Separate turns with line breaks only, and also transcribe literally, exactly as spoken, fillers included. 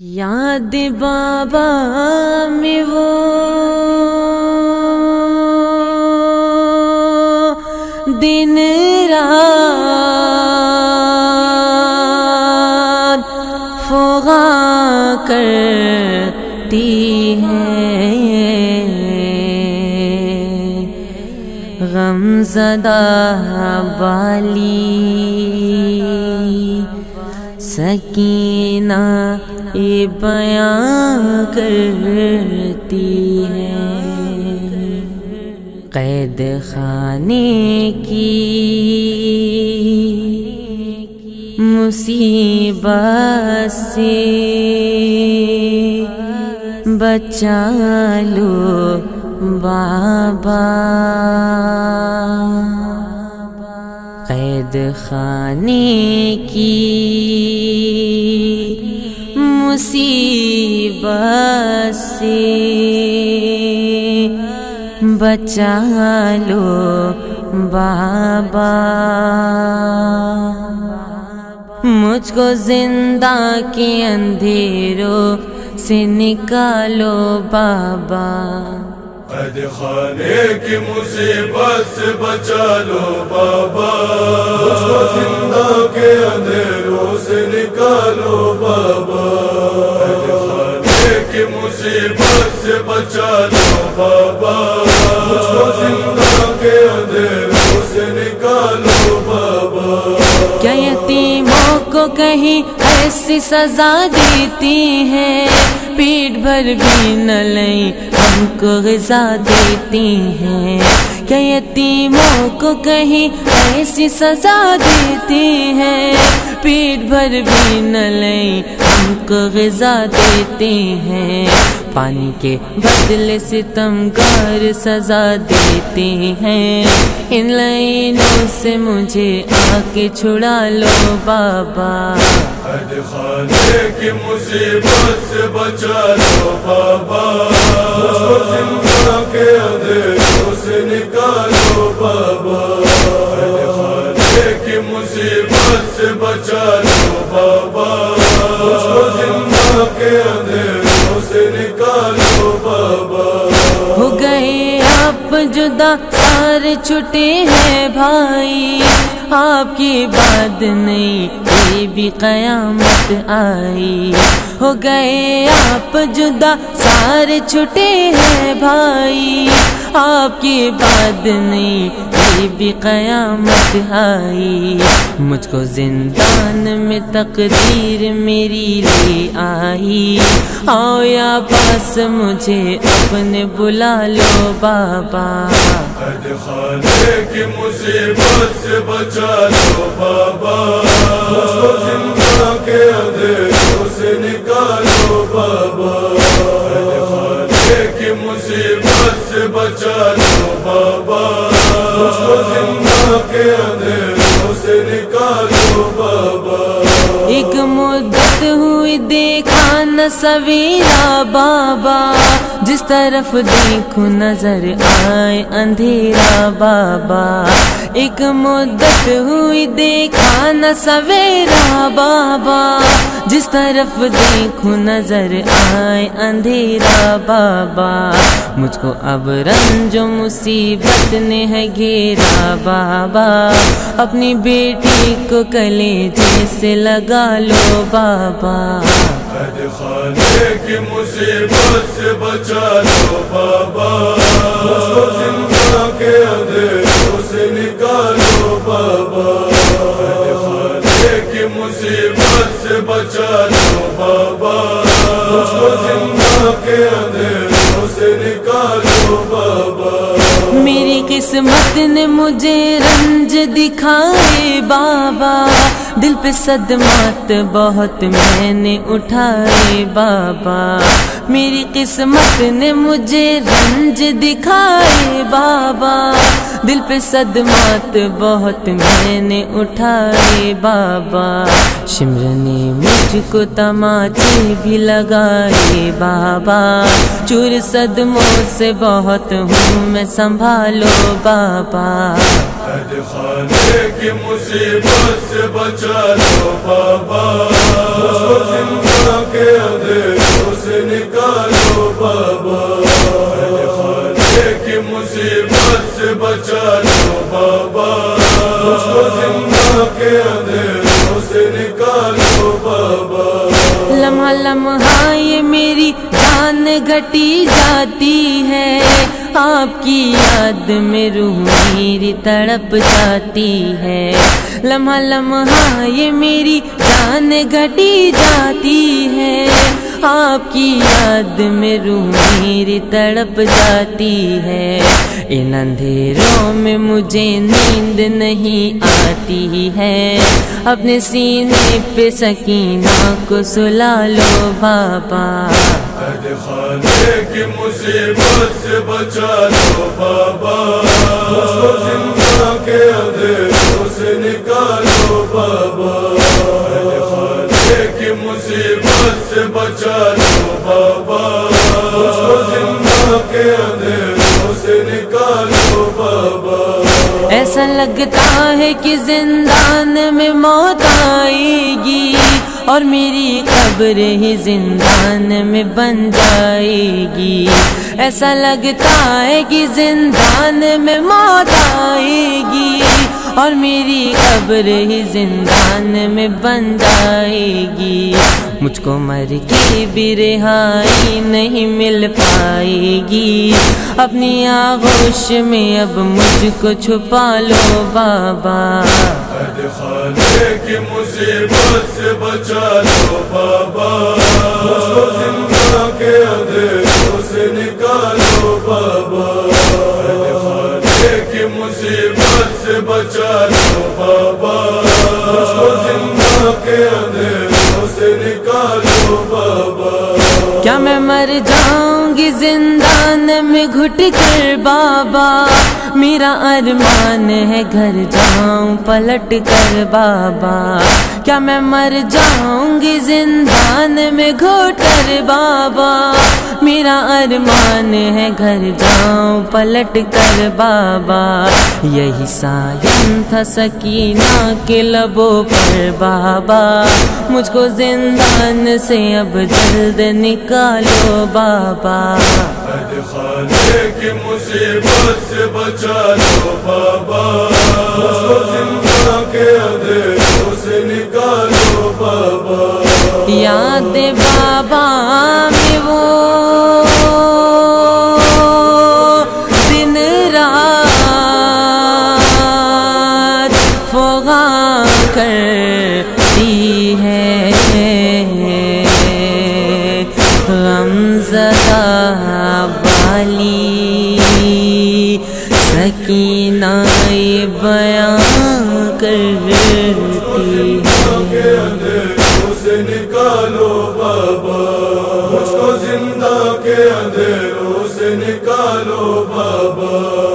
یاد بابا میں وہ دن رات فغا کرتی ہے، غم زدہ بالی سکینہ یہ بیان کرتی ہے، قید خانے کی مصیبت سے بچا لو بابا، قید خانے کی مصیبت سے بچا لو بابا، مجھ کو زندہ کے اندھیروں سے نکالو بابا،
قید خانے کی مصیبت سے بچا لو بابا، مجھ کو زندہ کے اندھیروں سے نکالو بابا، قید خانے کی مصیبت سے بچا لو بابا، مجھ کو زندہ کے اندھیروں سے نکالو بابا۔
کیا یتیموں کو کہیں ایسی سزا دیتی ہیں، پیٹ بھر بھی نہ لیں ہم کو غذا دیتی ہیں، کیا یتیموں کو کہیں ایسی سزا دیتی ہیں، پیٹ بھر بھی نہ لیں ہم کو غذا دیتی ہیں، پانی کے بدلے ستمگار سزا دیتی ہیں، ان لائنوں سے مجھے آ کے چھڑا لو بابا،
قید خانے کی مصیبت سے بچا لو بابا، مجھ کو زندہ کے اندھیروں سے نکالو بابا، قید خانے کی مصیبت سے بچا لو بابا، مجھ کو زندہ کے اندھیروں سے نکالو بابا۔
ہو گئے آپ جدا سارے چھٹے ہیں بھائی، آپ کی بات نہیں یہ بھی قیامت آئی، ہو گئے آپ جدا سارے چھٹے ہیں بھائی، آپ کی بات نہیں یہ بھی قیامت آئی، مجھ کو زندان میں تقدیر میری لے آئی، آؤ یا پاس مجھے اپنے بلا لو بابا،
قید خانے کی مصیبت سے بچا لو بابا، مجھ کو زندہ کے اندھیروں سے نکالو بابا، قید خانے کی مصیبت سے بچا لو بابا، مجھ کو زندہ کے اندھیروں سے نکالو بابا۔
ایک مدت ہوئی دیکھا نہ سویرا بابا، جس طرف دیکھوں نظر آئے اندھیرا بابا، ایک مدت ہوئی دیکھا نہ سویرا بابا، جس طرف دیکھوں نظر آئے اندھیرا بابا، مجھ کو اب رنج و مصیبت نے ہے گھیرا بابا، اپنی بیٹی کو کلیجے سے لگا لو بابا،
قید خانے کی مصیبت سے بچا لو بابا، مجھ کو زندہ کے اندھیروں سے نکالو بابا، قید خانے کی مصیبت سے بچا لو بابا، مجھ کو زندہ کے اندھیروں سے نکالو بابا۔
میری قسمت نے مجھے رنج دکھائے بابا، دل پہ صدمات بہت میں نے اٹھائے بابا، میری قسمت نے مجھے رنج دکھائے بابا، دل پہ صدمات بہت میں نے اٹھائے بابا، شمر نے مجھ کو تماچے بھی لگائے بابا، چور صدموں سے بہت ہوں میں سنبھالو بابا،
قید خانے کی مصیبت سے بچا لو بابا، مجھ کو زندہ کے اندھیروں نکالو بابا.
لمحہ لمحہ یہ میری جان گھٹی جاتی ہے، آپ کی یاد میں روح میری تڑپ جاتی ہے. لمحہ لمحہ یہ میری جان گھٹی جاتی ہے، آپ کی یاد میں روح میری تڑپ جاتی ہے. ان اندھیروں میں مجھے نیند نہیں آتی ہے، اپنے سینے پہ سکینہ کو سلا لو بابا.
قید خانے کی مصیبت سے بچا لو بابا، مجھ کو زندہ کے اندھیروں سے نکالو بابا. قید خانے کی مصیبت سے بچا لو بابا، مجھ کو زندہ کے اندھیروں سے نکالو بابا.
ایسا لگتا ہے کہ زندان میں موت آئے گی اور میری قبر ہی زندان میں بن جائے گی. ایسا لگتا ہے کہ زندان میں موت آئے گی اور میری قبر ہی زندان میں بن جائے گی. مجھ کو مر کے بھی رہائی نہیں مل پائے گی، اپنی آغوش میں اب مجھ کو چھپا لو بابا.
قید خانے کی مصیبت سے بچا لو بابا، مجھ کو زندہ کے اندھیروں سے نکالو بابا. قید خانے کی مصیبت سے بچا لو بابا، مجھ کو زندہ کے اندھیروں سے نکالو بابا.
کیا میں مر جاؤں گی زندان میں گھٹ کر بابا، میرا ارمان ہے گھر جاؤں پلٹ کر بابا. کیا میں مر جاؤں گی زندان میں گھٹ کر بابا، میرا ارمان ہے گھر جاؤں پلٹ کر بابا. یہی سایہ تھا سکینہ کے لبوں پر بابا، مجھ کو زندان سے اب جلد نکالو بابا.
قید خانے کی مصیبت سے بچا لو بابا، مجھ کو زندہ کے اندھیروں سے نکالو بابا.
یاد بابا میں وہ دن رات فغاں کرتی ہے، غمزدہ والی سکینہ بیان کرتی ہے.
اندھیروں سے نکالو بابا، مجھ کو زندہ کے اندھیروں سے نکالو بابا.